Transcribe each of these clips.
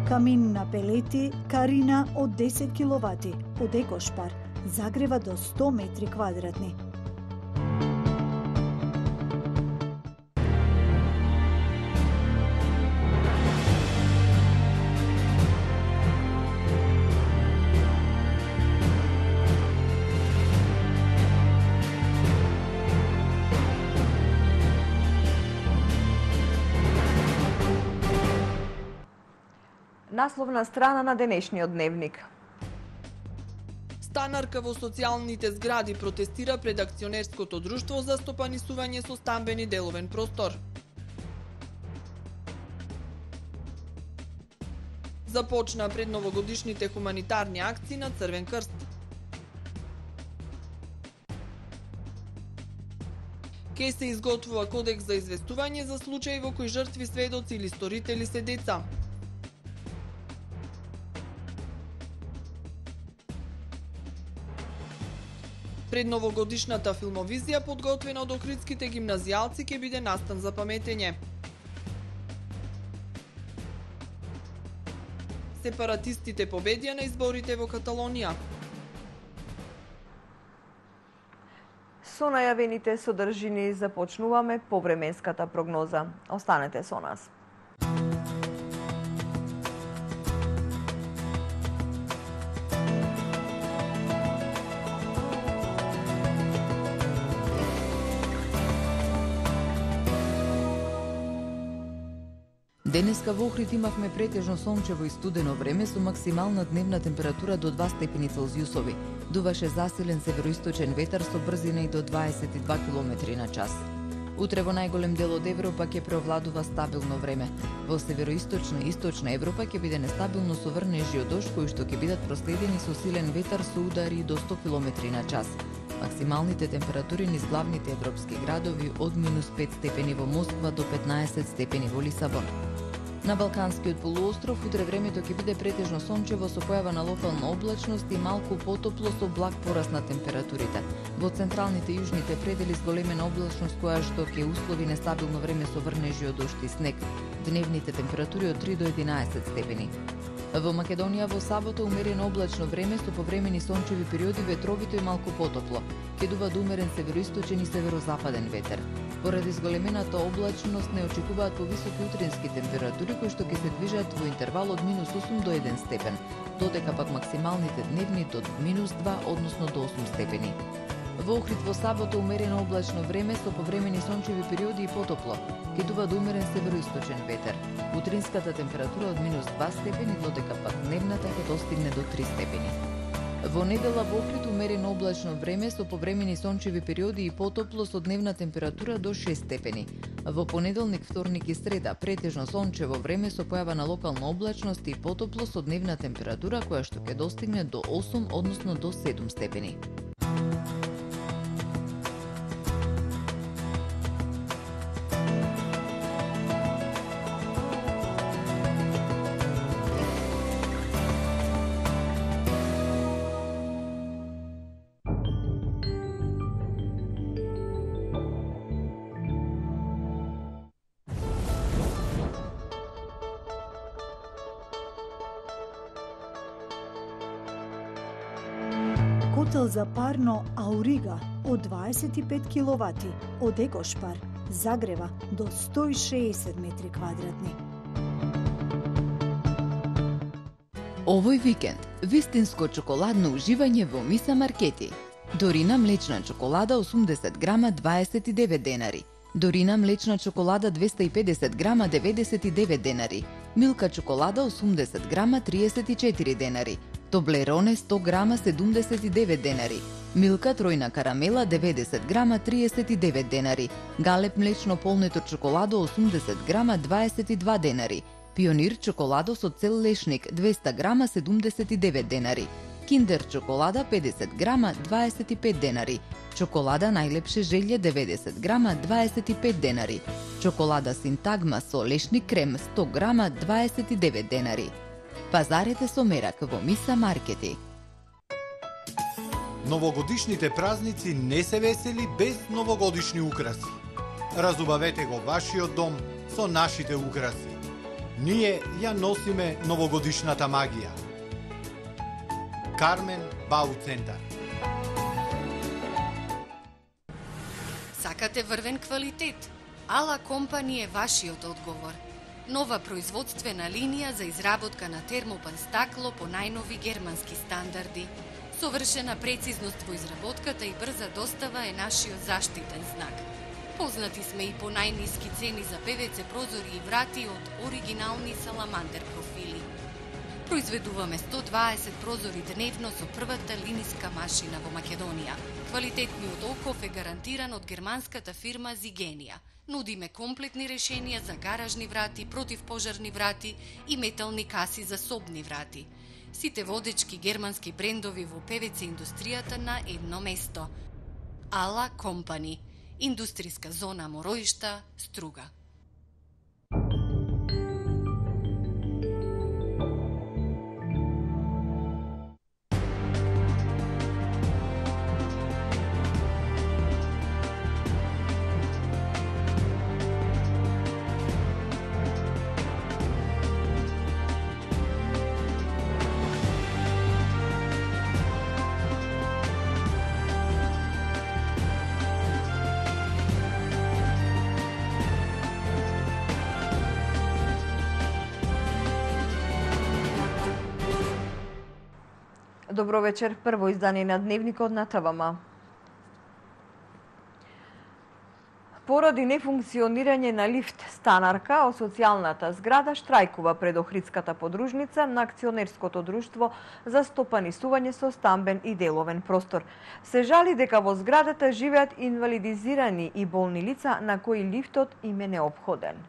Камин на пелети Карина од 10 киловати, од Екошпар, загрева до 100 метри квадратни. Насловна страна на денешниот дневник. Станарка во социјалните згради протестира пред акционерското друштво за стопанисување со стамбени деловен простор. Започна пред новогодишните хуманитарни акции на Црвен крст. Ке се изготвува кодекс за известување за случаи во кои жртви, сведоци или сторители се деца. Пред новогодишната филмовизија подготвена од охридските гимназијалци ќе биде настан за паметење. Сепаратистите победија на изборите во Каталонија. Со најавените содржини започнуваме повременската прогноза. Останете со нас. Денеска во Охрид имавме претежно сончево и студено време со максимална дневна температура до 2 степени Целзиусови. Дуваше засилен североисточен ветар со брзина и до 22 км на час. Утре во најголем дел од Европа ќе преовладува стабилно време. Во североисточна и источна Европа ќе биде нестабилно со врнежи од дожд кои што ќе бидат проследени со силен ветар со удари до 100 км на час. Максималните температури низ главните европски градови од -5 степени во Москва до 15 степени во Лисабон. На Балканскиот полуостров утре времето ќе биде претежно сончево со појава на локална облачност и малку потопло со благ пораст на температурите. Во централните и јужните предели с големена облачност која што ќе услови нестабилно време со врнежи од дожд и снег. Дневните температури од 3 до 11 степени. Во Македонија во сабота умерено облачно време со повремени сончеви периоди, ветровито и малку потопло. Ќе дува до умерен североисточен и северозападен ветер. Поради зголемената облачност не очекуваат повисоки утрински температури кои што ќе се движат во интервал од -8 до 1 степен, додека пак максималните дневни до -2, односно до 8 степени. Во Охрид во сабота умерено облачно време со повремени сончеви периоди и потопло. Ќе дува до умерен североисточен ветер. Утринската температура од -2 степени, додека пак дневната ќе достигне до 3 степени. Во недела во Охрид умерено облачно време со повремени сончеви периоди и потопло со дневна температура до 6 степени. Во понеделник, вторник и среда претежно сончево време со појава на локална облачност и потопло со дневна температура која што ќе достигне до 8, односно до 7 степени. Котел за парно Аурига од 25 киловати, од Екошпар, загрева до 160 метри квадратни. Овој викенд вистинско чоколадно уживање во Миса Маркети. Дорина млечна чоколада 80 грама 29 денари. Дорина млечна чоколада 250 грама 99 денари. Милка чоколада 80 грама 34 денари. Тоблероне 100 грама 79 денари. Милка тројна карамела 90 грама 39 денари. Галеп млечно полнето чоколадо 80 грама 22 денари. Пионир чоколадо со цел лешник 200 грама 79 денари. Киндер чоколада 50 грама 25 денари. Чоколада најлепше желје 90 грама 25 денари. Чоколада Синтагма со лешник крем 100 грама 29 денари. Пазарете со мерак во Миса Маркети. Новогодишните празници не се весели без новогодишни украси. Разубавете го вашиот дом со нашите украси. Ние ја носиме новогодишната магија. Кармен Бау Центар. Сакате врвен квалитет? Ала Компани е вашиот одговор. Нова производствена линија за изработка на термопан стакло по најнови германски стандарди. Совршена прецизност во изработката и брза достава е нашиот заштитен знак. Познати сме и по најниски цени за ПВЦ прозори и врати од оригинални саламандер профили. Произведуваме 120 прозори дневно со првата линиска машина во Македонија. Квалитетниот оков е гарантиран од германската фирма Зигенија. Нудиме комплетни решенија за гаражни врати, противпожарни врати и метални каси за собни врати. Сите водечки германски брендови во ПВЦ индустријата на едно место. Ала Компани. Индустријска зона Мороишта, Струга. Добро вечер, прво издание на Дневникот на ТВМ. Поради нефункционирање на лифт станарка, од социјалната зграда штрајкува пред Охридската подружница на акционерското друштво за стопанисување со стамбен и деловен простор. Се жали дека во зградата живеат инвалидизирани и болни лица на кои лифтот им е неопходен.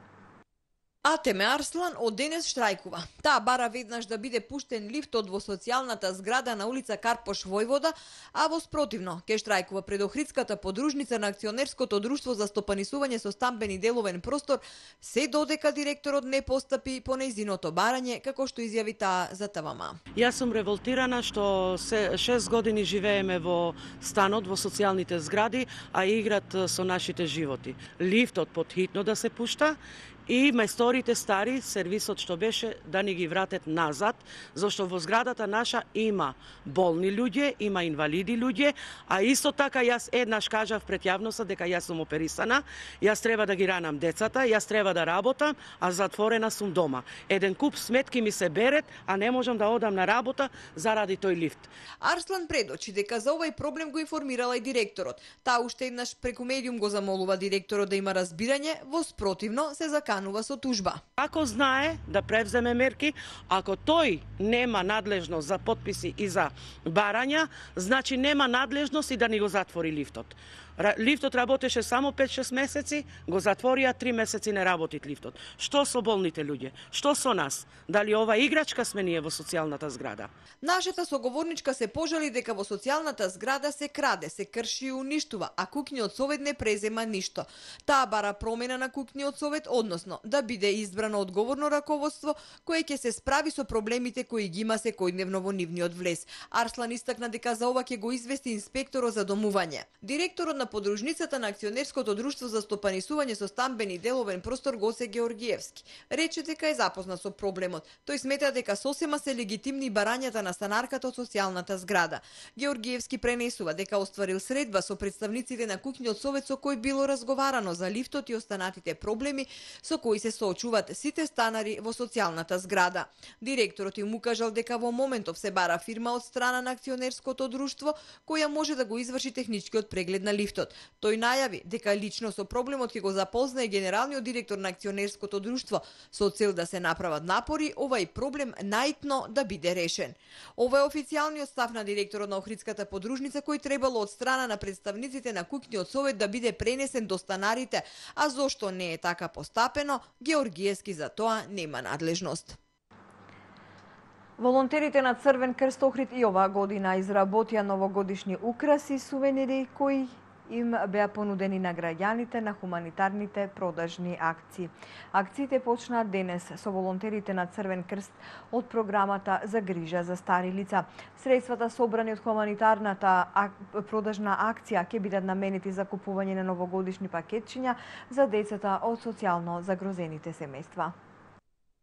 АТМ Арслан од денес штрајкува. Таа бара веднаш да биде пуштен лифтот во социјалната зграда на улица Карпош Војвода, а во спротивно ке штрајкува пред Охридската подружница на акционерското друштво за стопанисување со стамбен и деловен простор, се додека директорот не постапи по нејзиното барање, како што изјави таа за ТВМ. Јас сум револтирана што 6 години живееме во станот, во социјалните згради, а играт со нашите животи. Лифтот потхитно да се пушта, и мајсторите стари, сервисот што беше, да ни ги вратат назад, зашто во зградата наша има болни луѓе, има инвалиди луѓе, а исто така јас еднаш кажав пред јавноста дека јас сум оперисана, јас треба да ги ранам децата, јас треба да работам, а затворена сум дома. Еден куп сметки ми се берет, а не можам да одам на работа заради тој лифт. Арслан предочи дека за овој проблем го информирала и директорот. Таа уште еднаш преку медиум го замолува директорот да има разбирање, во спротивно се заканува со тужба. Ако знае да превземе мерки, ако тој нема надлежност за подписи и за барања, значи нема надлежност и да ни го затвори лифтот. Лифтот работеше само 5-6 месеци, го затворија 3 месеци не работи лифтот. Што со болните луѓе? Што со нас? Дали ова играчка сме ние во социјалната зграда? Нашата соговорничка се пожали дека во социјалната зграда се краде, се крши и уништува, а куќниот совет не презема ништо. Таа бара промена на куќниот совет, односно да биде избрано одговорно раководство кое ќе се справи со проблемите кои ги има секојдневно во нивниот влез. Арслан истакна дека за ова ќе го извести инспекторот за домување. Директорот на подружницата на акционерското друштво за стопанисување со стамбен и деловен простор Госе Георгиевски рече дека е запознат со проблемот. Тој смета дека сосема се легитимни барањата на станарката од социјалната зграда. Георгиевски пренесува дека остварил средба со представниците на куќниот совет со кој било разговарано за лифтот и останатите проблеми со кои се соочуваат сите станари во социјалната зграда. Директорот им укажал дека во моментов се бара фирма од страна на акционерското друштво која може да го изврши техничкиот преглед на лифтот. Тој најави дека лично со проблемот ќе го запознае генералниот директор на акционерското друштво со цел да се направат напори овај проблем најитно да биде решен. Ова е официјалниот став на директорот на Охридската подружница кој требало од страна на представниците на куќниот совет да биде пренесен до станарите, а зошто не е така постапено, Георгиевски за тоа нема надлежност. Волонтерите на Црвен крст Охрид и оваа година изработија новогодишни украси и сувенири кои им беа понудени на граѓаните на хуманитарните продажни акции. Акциите почнаа денес со волонтерите на Црвен крст од програмата за грижа за стари лица. Средствата собрани од хуманитарната продажна акција ќе бидат наменети за купување на новогодишни пакетчиња за децата од социјално загрозените семејства.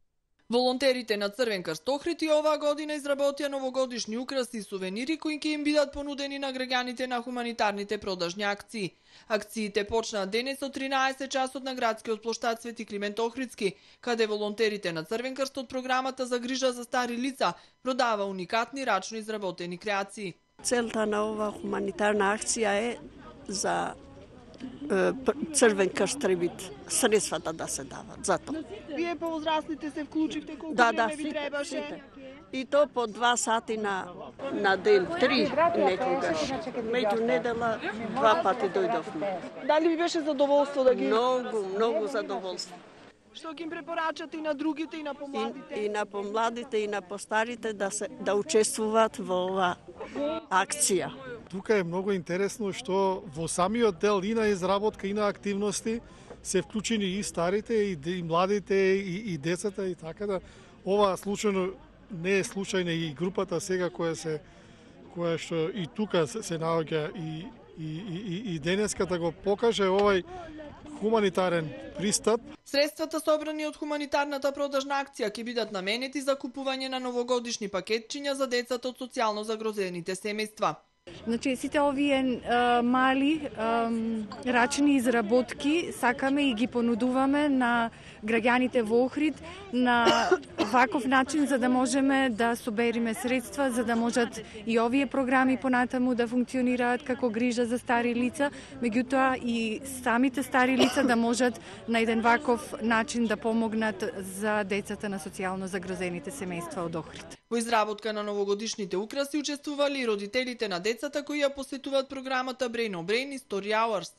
Волонтерите на Црвен крст Охрид и оваа година изработија новогодишни украси и сувенири кои ќе им бидат понудени на граѓаните на хуманитарните продажни акции. Акциите почнаа денес од 13 часот на градскиот плоштад Свети Климент Охридски, каде волонтерите на Црвен крст од програмата за грижа за стари лица продава уникатни рачно изработени креации. Целта на оваа хуманитарна акција е за Црвен крст Требит средствата да се дават за тоа. Вие повозрастните се вклучивте колку време ви требаше? И то по 2 сати на ден, 3 некогаш. Меѓу недела 2 пати дојдовме. Дали ви беше задоволство да ги... Многу задоволство. Што ги им препорачате и на другите и на помладите? И на помладите и на постарите да учествуваат во оваа акција. Тука е многу интересно што во самиот дел и на изработка и на активности се вклучени и старите, и младите, и децата, и така да ова случајно не е случајна и групата сега која што и тука се наоѓа и денеска да го покаже овај хуманитарен пристап. Средствата собрани од хуманитарната продажна акција ќе бидат наменети за купување на новогодишни пакетчиња за децата од социјално загрозените семејства. Значи, сите овие мали рачни изработки сакаме и ги понудуваме на граѓаните во Охрид на ваков начин за да можеме да собериме средства, за да можат и овие програми понатаму да функционираат како грижа за стари лица, меѓутоа и самите стари лица да можат на еден ваков начин да помогнат за децата на социјално загрозените семејства од Охрид. Во изработка на новогодишните украси учествували и родителите на децата кои ја посетуваат програмата Brain on Brain и Story Hours.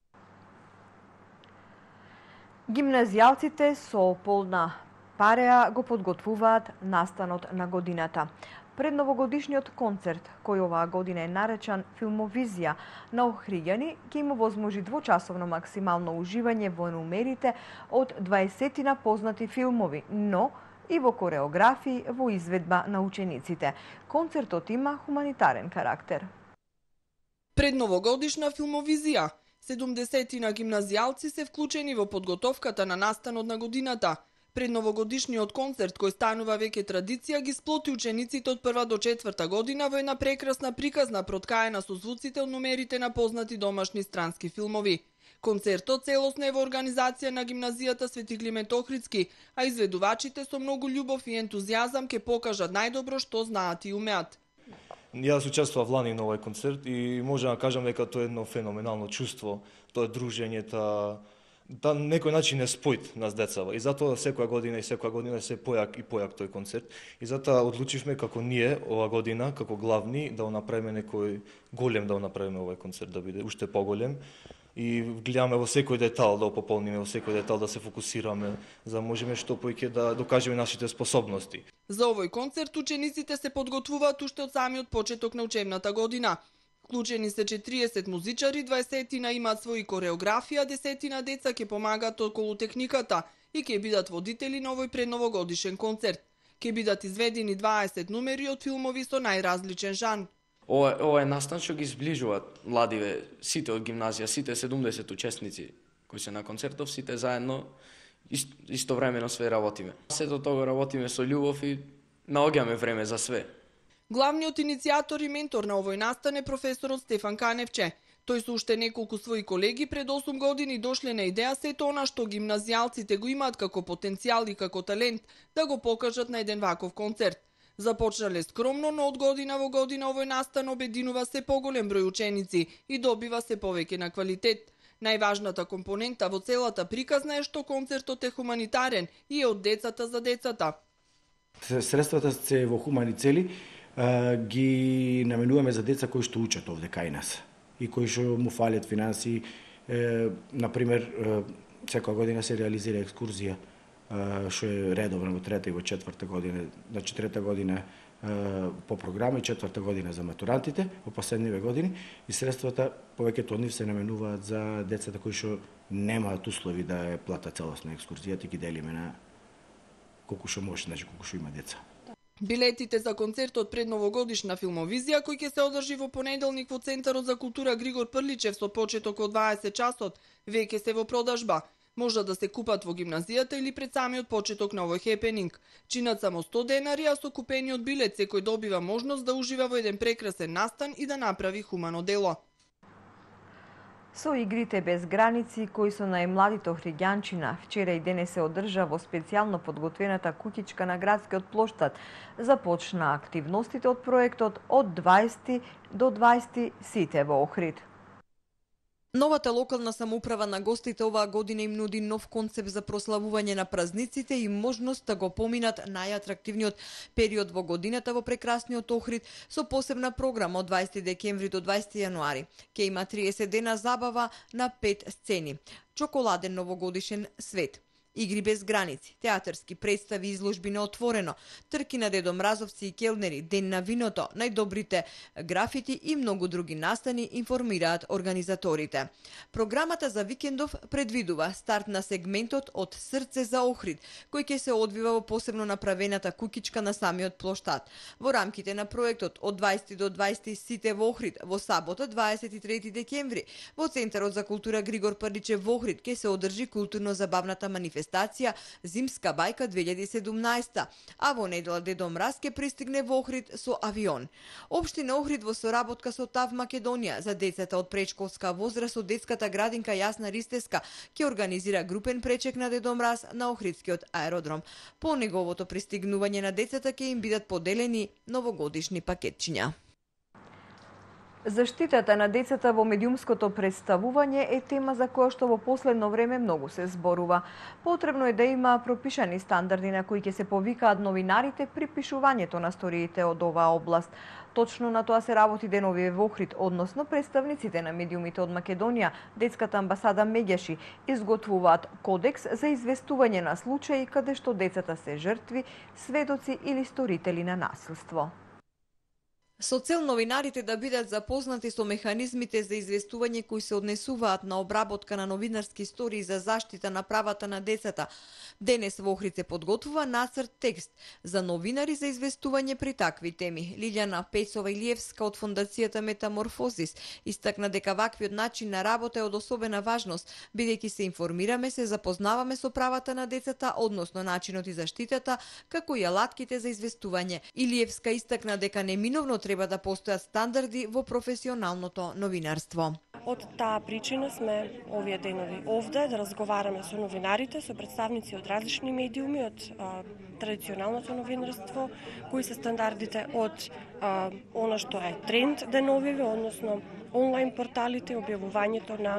Гимназијалците со полна пареа го подготвуваат настанот на годината. Пред новогодишниот концерт, кој оваа година е наречан Филмовизија на Охриѓани, ќе им овозможи двочасовно максимално уживање во номерите од 20 познати филмови, но и во кореографии во изведба на учениците. Концертот има хуманитарен карактер. Пред новогодишна филмовизија, 70 гимназијалци се вклучени во подготовката на настанот на годината. Пред новогодишниот концерт, кој станува веќе традиција, ги сплоти учениците од 1 до 4 година во една прекрасна приказна проткаена со звуците од номерите на познати домашни странски филмови. Концертот целосно е во организација на гимназијата Свети Климент Охридски, а изведувачите со многу љубов и ентузијазам ќе покажат најдобро што знаат и умеат. Јас учествував лани на овој концерт и можам да кажам дека тоа е едно феноменално чувство, тоа дружење, на некој начин е спојт нас децава и затоа секоја година се појак и појак тој концерт и затоа одлучивме како ние ова година како главни да го направиме некој голем, да го направиме овој концерт да биде уште поголем и гледаме во секој детал да го пополниме, во секој детал да се фокусираме за да можеме што поиќе да докажеме нашите способности. За овој концерт учениците се подготвуваат уште од самиот почеток на учебната година. Вклучени се 40 музичари, 20 имаат своји кореографија, 10 деца ќе помагаат околу техниката и ќе бидат водители на овој предновогодишен концерт. Ќе бидат изведени 20 номери од филмови со најразличен жанр. Ова е настан што ги зближуваат младиве, сите од гимназија, сите 70 учесници кои се на концертов, сите заедно истовремено све работиме. Сето тоа работиме со љубов и наоѓаме време за све. Главниот иницијатор и ментор на овој настан е професорот Стефан Каневче. Тој со уште неколку своји колеги пред 8 години дошле на идеја сето она што гимназијалците го имаат како потенцијал и како талент да го покажат на еден ваков концерт. Започнале скромно, но од година во година овој настан обединува се поголем број ученици и добива се повеќе на квалитет. Најважната компонента во целата приказна е што концертот е хуманитарен и е од децата за децата. Средствата се во хумани цели ги наменуваме за деца кои што учат овде кај нас и кои што му фалат финанси. Например, секоја година се реализира екскурзија што е редовно во 3-та и во 4-та година, значи 3-та година по програма и 4-та година за матурантите во последниве години и средствата повеќето од нив се наменуваат за децата кои што немаат услови да ја платат целосна екскурзијата и ги делиме на колку што може, значи колку што има деца. Билетите за концертот пред новогодишна филмовизија, кој ќе се одржи во понеделник во Центарот за култура Григор Прличев со почеток од 20 часот, веќе се во продажба. Можат да се купат во гимназијата или пред самиот почеток на овој хепенинг. Чинат само 100 денари, а со купениот билет секој добива можност да ужива во еден прекрасен настан и да направи хумано дело. Со игрите без граници, кои со најмладите охриѓанчина, вчера и денес се одржа во специјално подготвената куќичка на градскиот плоштад, започна активностите од проектот од 20 до 20 сите во Охрид. Новата локална самоуправа на гостите оваа година им нуди нов концепт за прославување на празниците и можност да го поминат најатрактивниот период во годината во прекрасниот Охрид со посебна програма од 20 декември до 20 јануари. Ке има 30 дена забава на 5 сцени. Чоколаден новогодишен свет, игри без граници, театарски представи, изложби на отворено, трки на Дедо Мразовци и келнери, ден на виното, најдобрите графити и многу други настани, информираат организаторите. Програмата за викендов предвидува старт на сегментот од Срце за Охрид, кој ќе се одвива во посебно направената куќичка на самиот плоштад. Во рамките на проектот од 20 до 20 сите во Охрид, во сабота 23 декември, во Центарот за култура Григор Прличев во Охрид ќе се одржи културно-забавната манифестација Зимска бајка 2017, а во недела Дедо Мраз ќе пристигне во Охрид со авион. Општина Охрид во соработка со ТАВ Македонија за децата од предшколска возраст од детската градинка Јасна Ристеска ќе организира групен пречек на Дедо Мраз на Охридскиот аеродром. По неговото пристигнување на децата ќе им бидат поделени новогодишни пакетчиња. Заштитата на децата во медиумското представување е тема за која што во последно време многу се зборува. Потребно е да има пропишани стандарди на кои ќе се повикаат новинарите при пишувањето на сториите од оваа област. Точно на тоа се работи деновиве во Охрид, односно представниците на медиумите од Македонија, детската амбасада Меѓаши, изготвуваат кодекс за известување на случаи каде што децата се жртви, сведоци или сторители на насилство. Со цел новинарите да бидат запознати со механизмите за известување кои се однесуваат на обработка на новинарски истории за заштита на правата на децата, денес во Охрид се подготвува нацрт текст за новинари за известување при такви теми. Лилјана Пецова-Илиевска од Фондацијата Метаморфозис истакна дека ваквиот начин на работа е од особена важност, бидејќи се информираме, се запознаваме со правата на децата, односно начинот и заштитата, како и алатките за известување. Илиевска истакна дека неминовно треба да постојат стандарди во професионалното новинарство. Од таа причина сме овие денови овде да разговараме со новинарите, со представници од различни медиуми, од традиционалното новинарство, кои се стандардите од она што е тренд деновиве, односно онлайн порталите, објавувањето на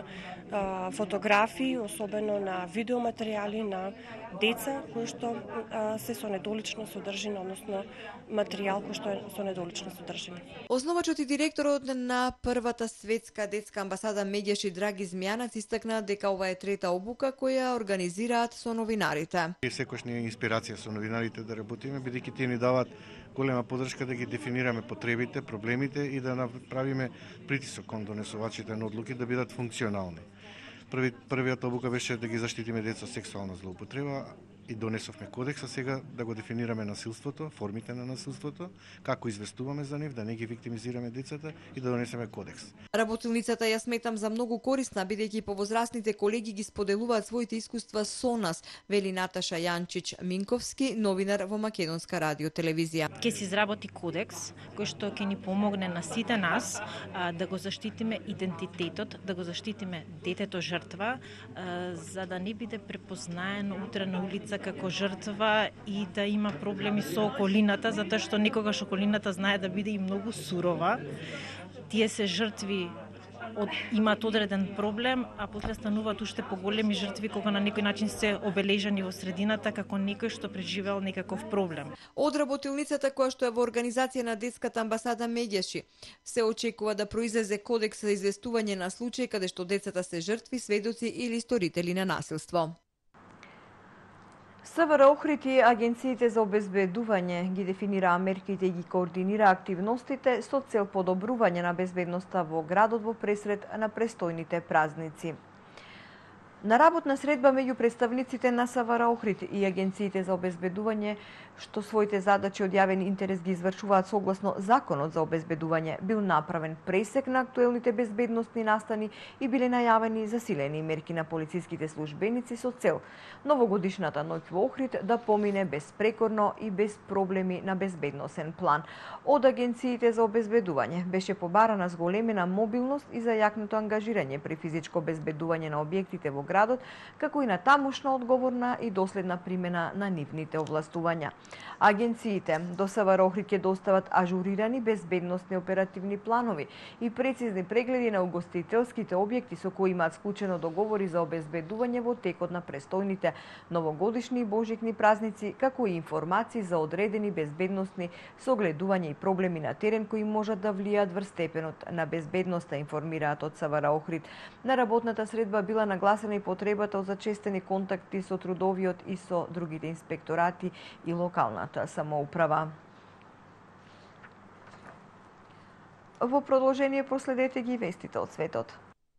фотографии, особено на видеоматеријали на деца кои што се со недолична содржина, односно материјал кој што е со недолична содржина. Основачот и директорот на првата светска детска амбасада Меѓаши Драги Змјанац истакна дека ова е трета обука која организираат со новинарите. Секојаш ни е инспирација со новинарите да работиме, бидејќи тие ни даваат голема подршка да ги дефинираме потребите, проблемите и да направиме притисок кон донесувачите на одлуки да бидат функционални. Првиот обука беше да ги заштитиме деца од сексуална злоупотреба и донесовме кодекс, а сега да го дефинираме насилството, формите на насилството, како известуваме за нив, да не ги виктимизираме децата и да донесеме кодекс. Работилницата ја сметам за многу корисна, бидејќи повозрастните колеги ги споделуваат своите искуства со нас, вели Наташа Јанчич Минковски, новинар во Македонска радио телевизија. Ќе се изработи кодекс кој што ќе ни помогне на сите нас да го заштитиме идентитетот, да го заштитиме детето жртва, за да не биде препознаено утре на улица како жртва и да има проблеми со околината, затоа што некогаш околината знае да биде и многу сурова. Тие се жртви имаат одреден проблем, а после стануваат уште поголеми жртви кога на некој начин се обележани во средината како некој што преживеал некаков проблем. Од работилницата која што е во организација на детската амбасада Меѓаши се очекува да произлезе кодекс за известување на случаи каде што децата се жртви, сведоци или сторители на насилство. СВР Охрид и агенциите за обезбедување ги дефинираа мерките и ги координира активностите со цел подобрување на безбедноста во градот во пресред на престојните празници. На работна средба меѓу представниците на СВР Охрид и агенциите за обезбедување, што своите задачи од јавен интерес ги извршуваат согласно Законот за обезбедување, бил направен пресек на актуелните безбедносни настани и биле најавени засилени мерки на полициските службеници со цел новогодишната ноќ во Охрид да помине безпрекорно и без проблеми на безбедносен план. Од агенциите за обезбедување беше побарана зголемена мобилност и зајакнато ангажирање при физичко обезбедување на објектите во градот, како и на тамошна одговорна и доследна примена на нивните овластувања. Агенциите до СВР Охрид ќе достават ажурирани безбедносни оперативни планови и прецизни прегледи на угостителските објекти со кои имаат склучено договори за обезбедување во текот на престојните новогодишни и божикни празници, како и информации за одредени безбедносни согледувања и проблеми на терен кои можат да влијаат врз степенот на безбедноста, информираат од СВР Охрид. На работната средба била нагласена и потребата од зачестени контакти со трудовиот и со другите инспекторати и локалната самоуправа. Во продолжение проследете ги вестите од светот.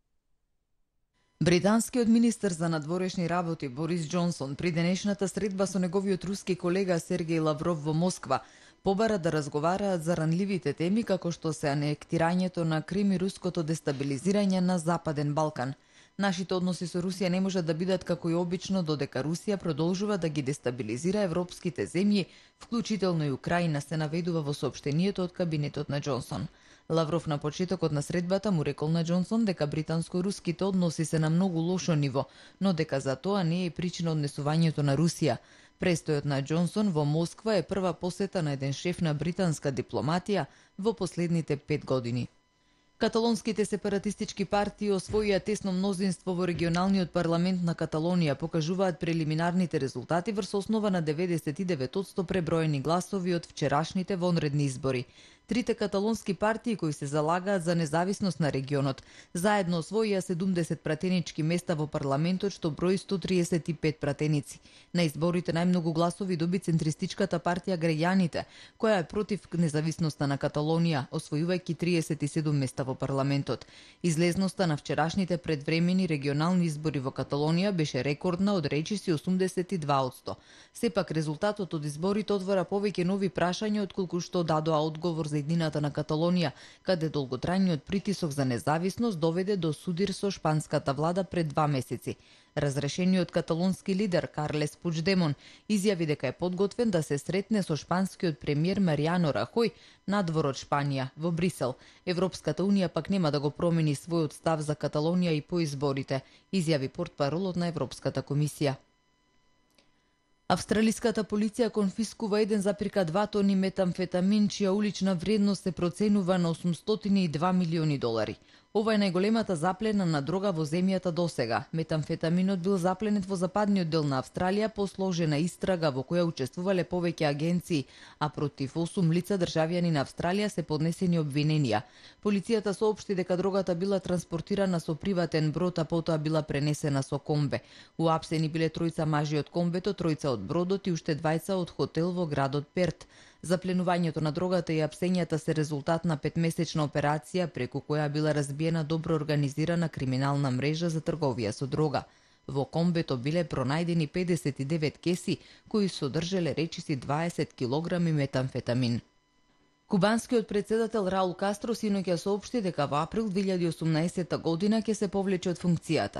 Британскиот министер за надворешни работи Борис Џонсон при денешната средба со неговиот руски колега Сергеј Лавров во Москва побара да разговараат за ранливите теми како што се анектирањето на Крим и руското дестабилизирање на Западен Балкан. Нашите односи со Русија не можат да бидат како и обично додека Русија продолжува да ги дестабилизира европските земји, вклучително и Украина, се наведува во соопштението од кабинетот на Џонсон. Лавров на почетокот на средбата му рекол на Џонсон дека британско-руските односи се на многу лошо ниво, но дека за тоа не е причина однесувањето на Русија. Престојот на Џонсон во Москва е прва посета на еден шеф на британска дипломатија во последните 5 години. Каталонските сепаратистички партии освоија тесно мнозинство во регионалниот парламент на Каталонија, покажуваат прелиминарните резултати врз основа на 99% преброени гласови од вчерашните вонредни избори. Трите каталонски партии кои се залагаат за независност на регионот заедно освоија 70 пратенички места во парламентот, што брои 135 пратеници. На изборите најмногу гласови доби центристичката партија Граѓаните, која е против независноста на Каталонија, освојувајќи 37 места во парламентот. Излезноста на вчерашните предвремени регионални избори во Каталонија беше рекордна од речиси 82%. Сепак резултатот од изборите отвора повеќе нови прашања отколку што дадоа одговор за еднината на Каталонија, каде долготрајниот притисок за независност доведе до судир со шпанската влада пред 2 месеци. Разрешениот каталонски лидер Карлес Пучдемон изјави дека е подготвен да се сретне со шпанскиот премиер Маријано Рахој надвор од Шпанија, во Брисел. Европската унија пак нема да го промени својот став за Каталонија и по изборите, изјави портпаролот на Европската комисија. Австралиската полиција конфискува 1,2 тони метамфетамин, чија улична вредност се проценува на $802 милиони. Ова е најголемата заплена на дрога во земјата досега. Метамфетаминот бил запленет во западниот дел на Австралија по сложена истрага во која учествувале повеќе агенции, а против 8 лица државјани на Австралија се поднесени обвиненија. Полицијата соопшти дека дрогата била транспортирана со приватен брод, а потоа била пренесена со комбе. Уапсени биле 3 мажи од комбето, 3 од бродот и уште 2 од хотел во градот Перт. Запленувањето на дрогата и апсењата се резултат на 5-месечна операција преку која била разбиена добро организирана криминална мрежа за трговија со дрога. Во комбето биле пронајдени 59 кеси кои содржале речиси 20 килограми метамфетамин. Кубанскиот председател Раул Кастро синоќа соопшти дека во април 2018 година ќе се повлече од функцијата.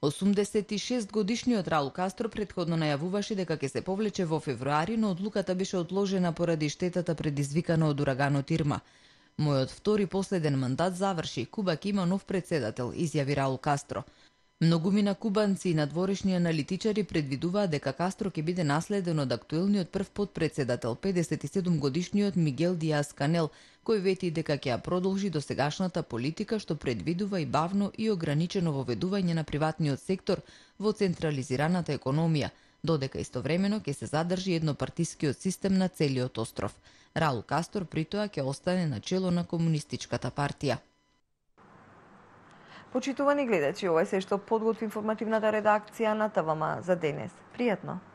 86 годишниот Раул Кастро претходно најавуваше дека ќе се повлече во февруари, но одлуката беше одложена поради штетата предизвикана од ураганот Ирма. Мојот втори последен мандат заврши, Куба ќе има нов председател, изјави Раул Кастро. Многумина кубанци и надворешни аналитичари предвидуваат дека Кастро ќе биде наследен од актуелниот прв потпредседател, 57 годишниот Мигел Диас Канел, кој вети дека ќе ја продолжи досегашната политика што предвидува и бавно и ограничено воведување на приватниот сектор во централизираната економија, додека истовремено ќе се задржи еднопартискиот систем на целиот остров. Раул Кастро притоа ќе остане на чело на Комунистичката партија. Почитувани гледачи, ова е се што подготви информативната редакција на ТВМ за денес. Пријатно!